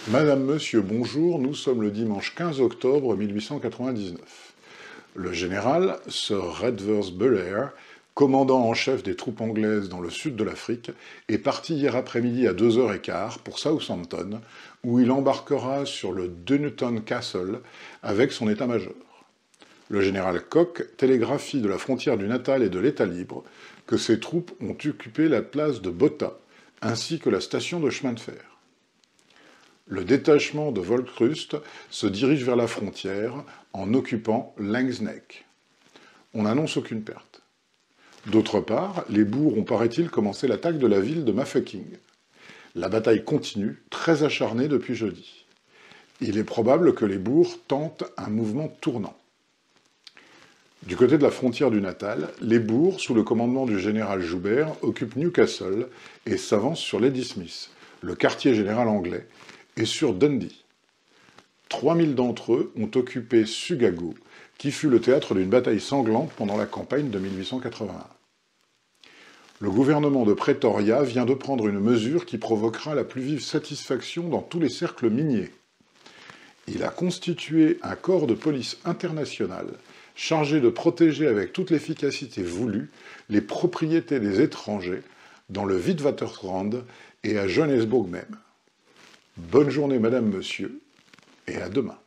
Madame, Monsieur, bonjour, nous sommes le dimanche 15 octobre 1899. Le général, Sir Redvers Buller, commandant en chef des troupes anglaises dans le sud de l'Afrique, est parti hier après-midi à 2h15 pour Southampton, où il embarquera sur le Dunnottar Castle avec son état-major. Le général Kock télégraphie de la frontière du Natal et de l'État libre que ses troupes ont occupé la place de Botta, ainsi que la station de chemin de fer. Le détachement de Volkrust se dirige vers la frontière en occupant Laing's Nek. On n'annonce aucune perte. D'autre part, les Boers ont, paraît-il, commencé l'attaque de la ville de Mafeking. La bataille continue, très acharnée depuis jeudi. Il est probable que les Boers tentent un mouvement tournant. Du côté de la frontière du Natal, les Boers, sous le commandement du général Joubert, occupent Newcastle et s'avancent sur Ladysmith, le quartier général anglais, et sur Dundee. 3000 d'entre eux ont occupé Sugago, qui fut le théâtre d'une bataille sanglante pendant la campagne de 1881. Le gouvernement de Pretoria vient de prendre une mesure qui provoquera la plus vive satisfaction dans tous les cercles miniers. Il a constitué un corps de police international chargé de protéger avec toute l'efficacité voulue les propriétés des étrangers dans le Witwatersrand et à Johannesburg même. Bonne journée, Madame, Monsieur, et à demain.